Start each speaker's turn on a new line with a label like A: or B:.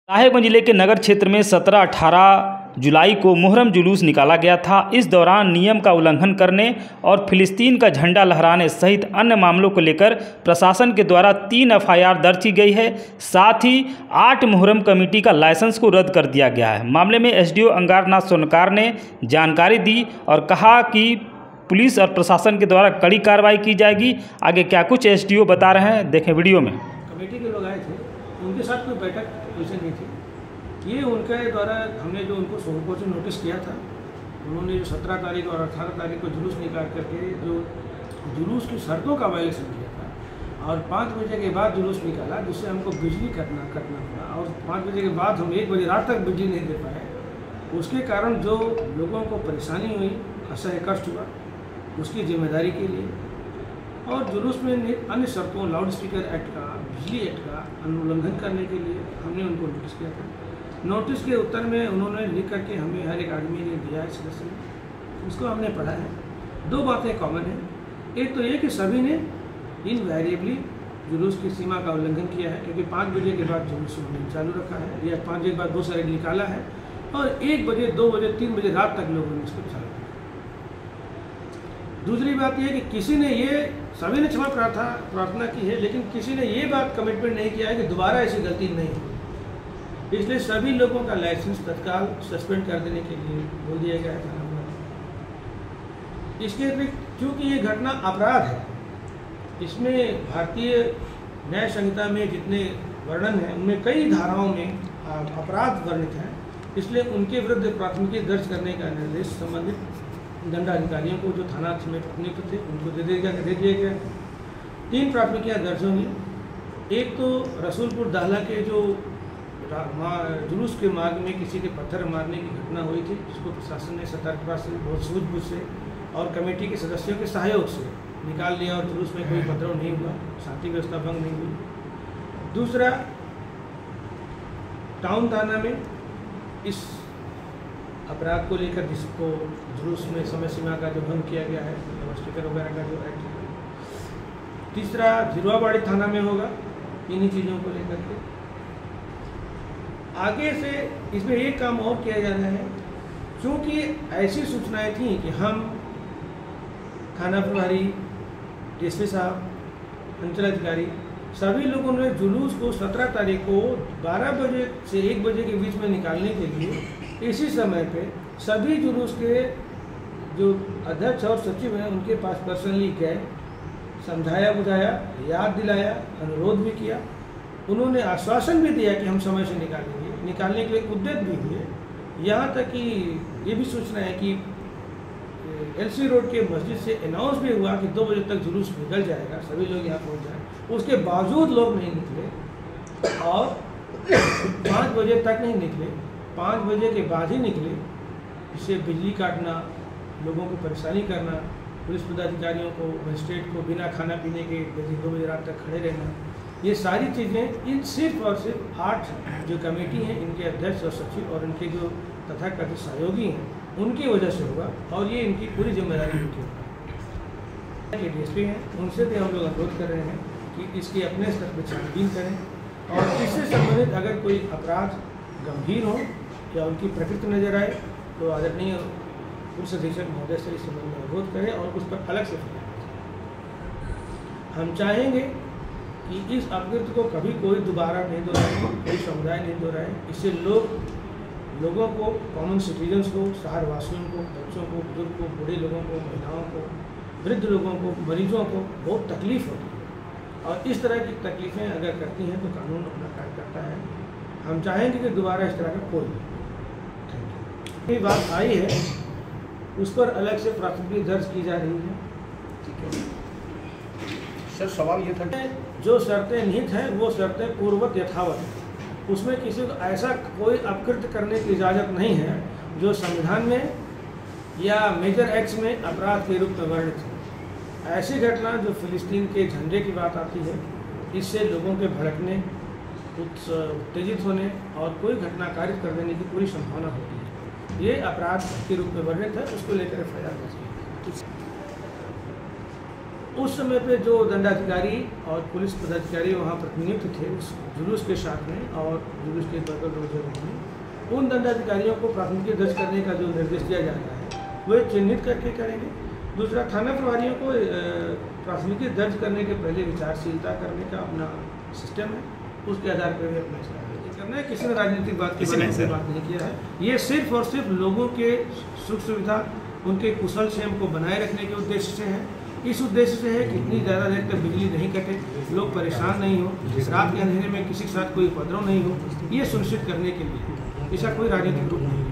A: साहेबगंज जिले के नगर क्षेत्र में 17-18 जुलाई को मुहर्रम जुलूस निकाला गया था। इस दौरान नियम का उल्लंघन करने और फिलिस्तीन का झंडा लहराने सहित अन्य मामलों को लेकर प्रशासन के द्वारा 3 एफआईआर दर्ज की गई है। साथ ही 8 मुहर्रम कमेटी का लाइसेंस को रद्द कर दिया गया है। मामले में एसडीओ अंगारनाथ सोनकार ने जानकारी दी और कहा कि पुलिस और प्रशासन के द्वारा कड़ी कार्रवाई की जाएगी। आगे क्या कुछ एसडीओ बता रहे हैं, देखें वीडियो में।
B: कमेटी के लोग आए थे, उनके साथ कोई बैठक वैसे नहीं थी। ये उनके द्वारा हमने जो उनको सोमको से नोटिस किया था, उन्होंने जो 17 तारीख और 18 तारीख को जुलूस निकाल करके जो जुलूस की शर्तों का वायलेशन किया था और 5 बजे के बाद जुलूस निकाला, जिससे हमको बिजली कटना पड़ा और 5 बजे के बाद हम 1 बजे रात तक बिजली नहीं दे पाए। उसके कारण जो लोगों को परेशानी हुई, असह्य कष्ट हुआ, उसकी जिम्मेदारी के लिए और जुलूस में अन्य शर्तों लाउड स्पीकर एक्ट का, बिजली एक्ट का उल्लंघन करने के लिए हमने उनको नोटिस किया था। नोटिस के उत्तर में उन्होंने लिख करके हमें हर एक आदमी ने दिया है, सदस्य ने, उसको हमने पढ़ा है। 2 बातें कॉमन हैं। एक तो ये कि सभी ने इनवैरिएबली जुलूस की सीमा का उल्लंघन किया है, क्योंकि 5 बजे के बाद जुलूस उन्होंने चालू रखा है या 5 बजे के बाद 2 साइड निकाला है और 1 बजे, 2 बजे, 3 बजे रात तक लोगों ने इसको चालू किया। दूसरी बात यह कि किसी ने ये, सभी ने क्षमा प्रार्थना की है, लेकिन किसी ने ये बात कमिटमेंट नहीं किया है कि दोबारा ऐसी गलती नहीं हो। इसलिए सभी लोगों का लाइसेंस तत्काल सस्पेंड कर देने के लिए बोल दिया गया था। इसके अतिरिक्त चूँकि ये घटना अपराध है, इसमें भारतीय न्याय संहिता में जितने वर्णन हैं उनमें कई धाराओं में अपराध वर्णित हैं, इसलिए उनके विरुद्ध प्राथमिकी दर्ज करने का निर्देश संबंधित दंडाधिकारियों को जो थाना में प्रतिनियुक्त थे उनको दे दिया गया। 3 प्राथमिकियाँ दर्ज होंगी। एक तो रसूलपुर दाहला के जो जुलूस के मार्ग में किसी के पत्थर मारने की घटना हुई थी, जिसको प्रशासन ने सतर्कता से, बहुत सूझबूझ से और कमेटी के सदस्यों के सहयोग से निकाल लिया और जुलूस में कोई उपद्रव नहीं हुआ, शांति व्यवस्था भंग नहीं हुई। दूसरा, टाउन थाना में इस अपराध को लेकर जिसको जुलूस में समय सीमा का जो भंग किया गया है, स्टिकर वगैरह का जो एक्ट है। तीसरा, झिरवाबाड़ी थाना में होगा, इन्हीं चीज़ों को लेकर के। आगे से इसमें एक काम और किया जा रहा है, क्योंकि ऐसी सूचनाएं थी कि हम थाना प्रभारी, डीएसपी साहब, अंचलाधिकारी, सभी लोगों ने जुलूस को 17 तारीख को 12 बजे से 1 बजे के बीच में निकालने के लिए इसी समय पे सभी जुलूस के जो अध्यक्ष और सचिव हैं उनके पास पर्सनली गए, समझाया बुझाया, याद दिलाया, अनुरोध भी किया। उन्होंने आश्वासन भी दिया कि हम समय से निकालने के लिए उद्यत भी हुए। यहाँ तक कि ये भी सूचना है कि एलसी रोड के मस्जिद से अनाउंस भी हुआ कि 2 बजे तक जुलूस निकल जाएगा, सभी लोग यहाँ पहुँच जाए। उसके बावजूद लोग नहीं निकले और 5 बजे तक नहीं निकले, 5 बजे के बाद ही निकले। इससे बिजली काटना, लोगों को परेशानी करना, पुलिस पदाधिकारियों को, मजिस्ट्रेट को बिना खाना पीने के 2 बजे रात तक खड़े रहना, ये सारी चीज़ें इन सिर्फ और सिर्फ 8 जो कमेटी हैं, इनके अध्यक्ष और सचिव और इनके जो तथाकथित सहयोगी हैं, उनकी वजह से होगा और ये इनकी पूरी जिम्मेदारी उनकी होगी। ये डीएसपी हैं, उनसे भी हम लोग अनुरोध कर रहे हैं कि इसके अपने स्तर पर छानबीन करें और इससे संबंधित अगर कोई अपराध गंभीर हो या उनकी प्रकृति नजर आए तो आदरणीय पुलिस अधीक्षक महोदय से इस संबंध में अनुरोध करें और उस पर अलग से हम चाहेंगे कि इस अपकृत्य को कभी कोई दोबारा नहीं दोहराए, कोई समुदाय नहीं दोहराए। इससे लोगों को, कॉमन सिटीजन्स को, शहरवासियों को, बच्चों को, बुजुर्ग को, बूढ़े लोगों को, महिलाओं को, वृद्ध लोगों को, मरीजों को बहुत तकलीफ होती है और इस तरह की तकलीफ़ें अगर करती हैं तो कानून अपना कार्य करता है। हम चाहेंगे कि दोबारा इस तरह का कोई बात आई है उस पर अलग से प्राथमिकी दर्ज की जा रही है। ठीक है
C: सर, सवाल ये था
B: जो शर्तें निहित हैं वो शर्तें पूर्ववत यथावत हैं। उसमें किसी को ऐसा कोई अपकृत्य करने की इजाज़त नहीं है जो संविधान में या मेजर एक्ट्स में अपराध के रूप में वर्णित है। ऐसी घटना जो फिलिस्तीन के झंडे की बात आती है, इससे लोगों के भड़कने, उत्तेजित होने और कोई घटना कारित कर देने की पूरी संभावना होती है। ये अपराध के रूप में वर्णित है, उसको लेकर एफआईआर दर्ज की। उस समय पे जो दंडाधिकारी और पुलिस पदाधिकारी वहाँ प्रतिनियुक्त थे उस जुलूस के साथ में और जुलूस के बगल रोड में, उन दंडाधिकारियों को प्राथमिकी दर्ज करने का जो निर्देश दिया जा रहा है वह चिन्हित करके करेंगे। दूसरा, थाना प्रभारियों को प्राथमिकी दर्ज करने के पहले विचारशीलता करने का अपना सिस्टम है, उसके आधार पर भी अपना करना है। किसी ने राजनीतिक बात की बात नहीं किया है। ये सिर्फ और सिर्फ लोगों के सुख सुविधा, उनके कुशल क्षेम को बनाए रखने के उद्देश्य से है। इस उद्देश्य से है कि इतनी ज़्यादा देर तक बिजली नहीं कटे, लोग परेशान नहीं हो, रात के अंधेरे में किसी के साथ कोई उपद्रव नहीं हो, ये सुनिश्चित करने के लिए। ऐसा कोई राजनीतिक रूप नहीं है।